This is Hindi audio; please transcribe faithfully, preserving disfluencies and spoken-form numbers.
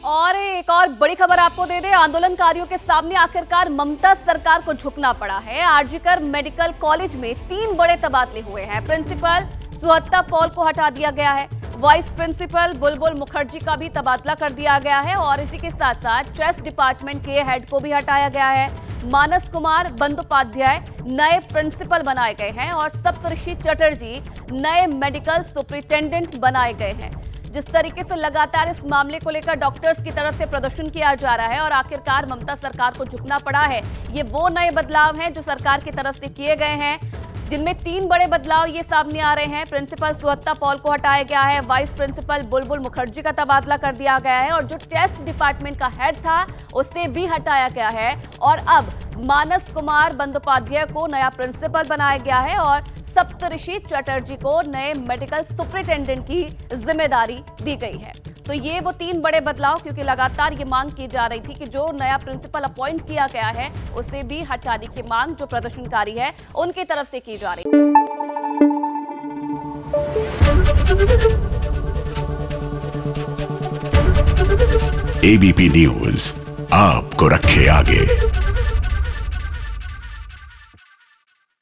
और एक और बड़ी खबर आपको दे दें, आंदोलनकारियों के सामने आखिरकार ममता सरकार को झुकना पड़ा है। आरजीकर मेडिकल कॉलेज में तीन बड़े तबादले हुए हैं। प्रिंसिपल सुहत्ता पॉल को हटा दिया गया है, वाइस प्रिंसिपल बुलबुल मुखर्जी का भी तबादला कर दिया गया है और इसी के साथ साथ चेस्ट डिपार्टमेंट के हेड को भी हटाया गया है। मानस कुमार बंदोपाध्याय नए प्रिंसिपल बनाए गए हैं और सप्तऋषि चटर्जी नए मेडिकल सुपरिटेंडेंट बनाए गए हैं। जिस तरीके से लगातार इस मामले को लेकर डॉक्टर्स की तरफ से प्रदर्शन किया जा रहा है और आखिरकार ममता सरकार को झुकना पड़ा है, ये वो नए बदलाव हैं जो सरकार की तरफ से किए गए हैं, जिनमें तीन बड़े बदलाव ये सामने आ रहे हैं। प्रिंसिपल सुहत्ता पॉल को हटाया गया है, वाइस प्रिंसिपल बुलबुल मुखर्जी का तबादला कर दिया गया है और जो टेस्ट डिपार्टमेंट का हेड था उसे भी हटाया गया है और अब मानस कुमार बंदोपाध्याय को नया प्रिंसिपल बनाया गया है और सप्तऋषि चटर्जी को नए मेडिकल सुपरिटेंडेंट की जिम्मेदारी दी गई है। तो ये वो तीन बड़े बदलाव, क्योंकि लगातार ये मांग की जा रही थी कि जो नया प्रिंसिपल अपॉइंट किया गया है उसे भी हटाने की मांग जो प्रदर्शनकारी है उनकी तरफ से की जा रही है। एबीपी न्यूज आपको रखे आगे।